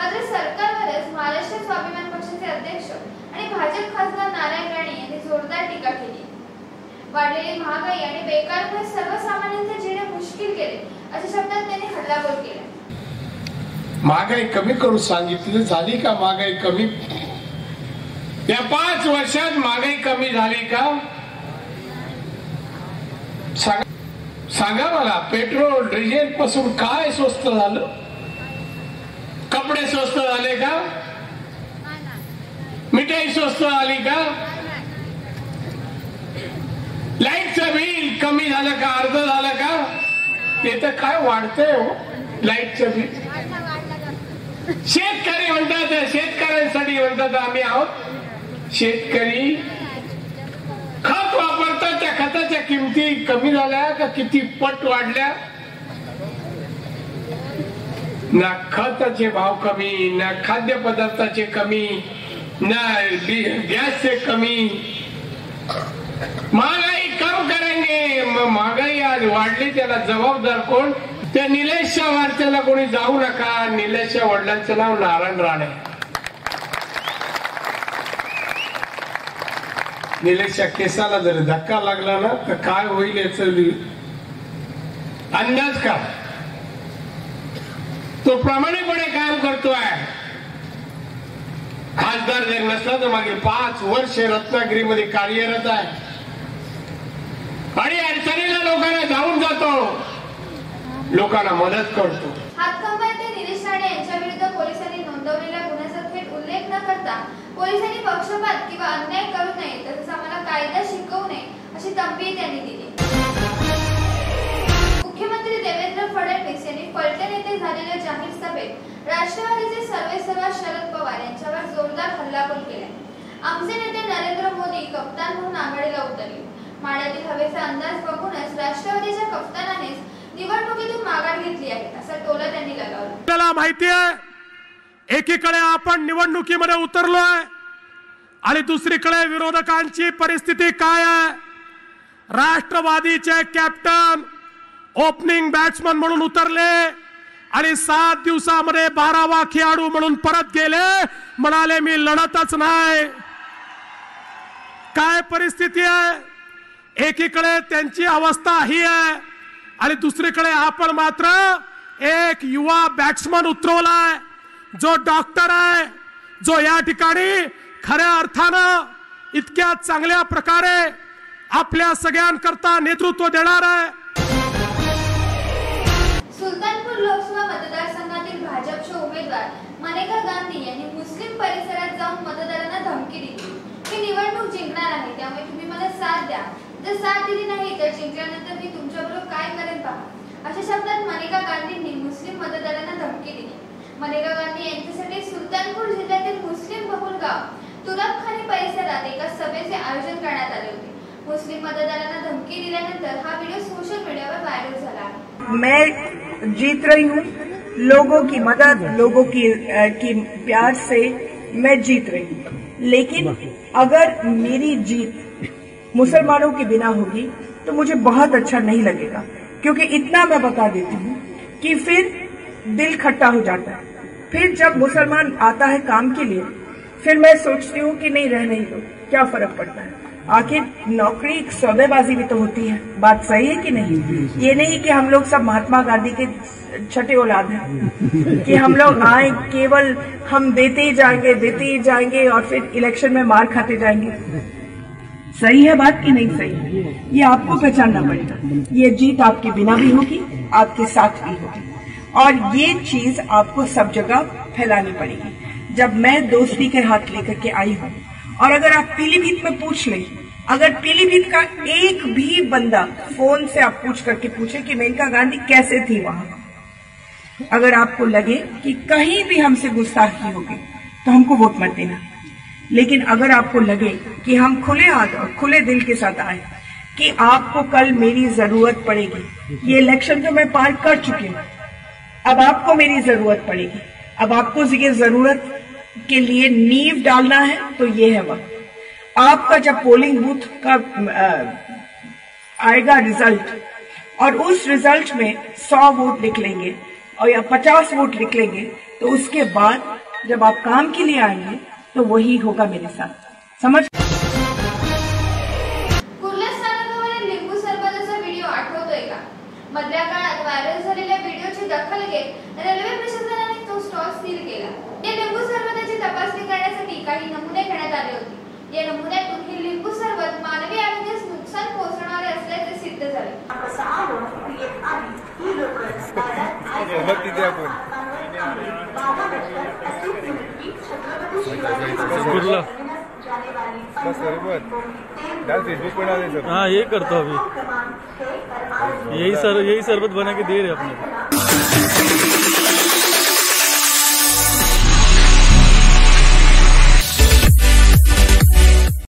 मात्र सरकारवरच महाराष्ट्र स्वाभिमान पक्षाचे अध्यक्ष आणि भाजप खासदार नारायण राणे यांनी जोरदार टीका केली। वाढलेली महागाई आणि बेकारीमुळे सर्वसामान्यांचे जीणे मुश्किल केले अशा शब्दात त्यांनी हल्लाबोल केला। महागाई कमी करू सांगितली, झाली का महागाई कमी? या 5 वर्षात महागाई कमी झाली का? सांगा मला, पेट्रोल डिझेल पासून काय स्वस्त झालं? कपडे स्वस्त झाले का? मिठाई स्वस्त झाली का? लाईटचं बिल कमी झालं का? अर्ध झालं का? ते तर काय वाढतंय हो लाईटचं बिल। शेतकरी म्हणतात, शेतकऱ्यांसाठी म्हणतात आम्ही आहोत शेतकरी। खत वापरतात, त्या खताच्या किमती कमी झाल्या का किती पट वाढल्या? ना खताचे भाव कमी, ना खाद्यपदार्थाचे कमी, ना गॅसचे कमी। महागाई कम करेंगे, महागाई आज वाढली त्याला जबाबदार कोण? त्या निलेशच्या वारच्याला कोणी जाऊ नका। निलेशच्या वडिलांचं नाव नारायण राणे। निलेशच्या केसाला जर धक्का लागला ना तर काय होईल याचा अंदाज का? तो प्रामाणिकपणे काम करतोय। खासदार जर नसला तर मागील 5 वर्ष रत्नागिरीमध्ये कार्यरत आहे आणि अडचणीला लोकांना जाऊन जातो, लोकांना मदत करतो। हातकंबाचे निलेश राणे यांच्या विरुद्ध पोलिसांनी नोंदवलेल्या गुन्ह्याचा थेट उल्लेख न करता पोलिसांनी पक्षपात किंवा अन्याय करू नये, तसेच आम्हाला कायदा शिकवू नये अशी तंबी त्यांनी दिली। मुख्यमंत्री देवेंद्र फडणवीस यांनी फलटण येथे झालेल्या जाहीर सभेत राष्ट्रवादीचे सर्वेसर्वा शरद पवार यांच्यावर जोरदार हल्लाबोल केला। आमचे नेते नरेंद्र मोदी कप्तान म्हणून आघाडीला उतरले। माड्यातील हवेचा अंदाज बघूनच राष्ट्रवादीच्या कप्तानानेच निवडणुकीतून माघार घेतली आहे असा टोला त्यांनी लगावला। त्याला माहिती आहे एकीकडे आपण निवडणुकीमध्ये उतरलोय आणि दुसरीकडे विरोधकांची परिस्थिती काय आहे। राष्ट्रवादीचे कॅप्टन ओपनिंग बॅट्समन म्हणून उतरले आणि 7 दिवसामध्ये 12वा खेळाडू म्हणून परत गेले, म्हणाले मी लढतच नाही। काय परिस्थिती आहे? एकीकडे त्यांची अवस्था ही आहे आणि दुसरीकडे आपण मात्र एक युवा बॅट्समन उतरवलाय जो डॉक्टर आहे, जो या ठिकाणी खऱ्या अर्थानं इतक्या चांगल्या प्रकारे आपल्या सगळ्यांकरता नेतृत्व देणार आहे। सुलतानपूर लोकसभा मतदारसंघातील भाजपचे उमेदवार मनेका गांधी यांनी मुस्लिम परिसरात जाऊन मतदारांना धमकी दिली की निवडणूक जिंकणार आहे, त्यामुळे तुम्ही मला साथ द्या, जर साथ दिली नाही तर जिंकल्यानंतर मी तुमच्याबरोबर काय करेन पहा, अशा शब्दात मनेका गांधींनी मुस्लिम मतदारांना धमकी दिली। मनेका गांधी यांच्यासाठी सुलतानपूर जिल्ह्यातील मुस्लिम बहुल गाव तुरबखानी परिसरात एका सभेचे आयोजन करण्यात आले होते। मुस्लिम मतदारांना धमकी दिल्यानंतर हा व्हिडिओ सोशल मीडियावर व्हायरल झाला आहे। मैं जीत रही हूँ, लोगों की मदद, लोगों की प्यार से मैं जीत रही हूँ, लेकिन अगर मेरी जीत मुसलमानों के बिना होगी तो मुझे बहुत अच्छा नहीं लगेगा, क्योंकि इतना मैं बता देती हूँ कि फिर दिल खट्टा हो जाता है। फिर जब मुसलमान आता है काम के लिए, फिर मैं सोचती हूँ कि नहीं रहने ही दो, क्या फर्क पड़ता है। आखिर नौकरी एक सौदेबाजी भी तो होती है, बात सही है कि नहीं? ये नहीं कि हम लोग सब महात्मा गांधी के छठे औलाद हैं कि हम लोग आए केवल हम देते ही जाएंगे और फिर इलेक्शन में मार खाते जाएंगे। सही है बात कि नहीं सही है, ये आपको पहचानना पड़ेगा। ये जीत आपके बिना भी होगी, आपके साथ भी होगी, और ये चीज आपको सब जगह फैलानी पड़ेगी। जब मैं दोस्ती के हाथ लेकर के आई हूँ, और अगर आप पीलीभीत में पूछ लें, अगर पीलीभीत का एक भी बंदा फोन से आप पूछ करके पूछे कि मेनका गांधी कैसे थी वहां, अगर आपको लगे कि कहीं भी हमसे गुस्ताखी होगी तो हमको वोट मत देना। लेकिन अगर आपको लगे कि हम खुले हाथ और खुले दिल के साथ आए कि आपको कल मेरी जरूरत पड़ेगी, ये इलेक्शन जो मैं पार कर चुकी हूँ, अब आपको मेरी जरूरत पड़ेगी, अब आपको ये जरूरत के लिए नींव डालना है, तो ये है वक्त। आपका जब पोलिंग बूथ का आएगा रिजल्ट, और उस रिजल्ट में 100 वोट निकलेंगे और या 50 वोट निकलेंगे, तो उसके बाद जब आप काम के लिए आएंगे तो वही होगा मेरे साथ, समझ। कुर्ला स्थानकावरील लिंबू सरबताचा व्हिडिओ आठवतोय का? मधल्या काळात व्हायरल झालेल्या व्हिडिओची दखल घेत रेल्वे प्रशासनाने तो स्टॉल सील केला. या लिंबू सरबताची तपासणी करण्यासाठी काही नमुने घेण्यात आले होते. या नमुन्यातून हे लिंबू सरबत मानवी आरोग्यास नुकसान पोहोचवणारे असल्याचे सिद्ध झाले. हाँ ये करता अभी, यही सरबत बना के दे रहे अपने को.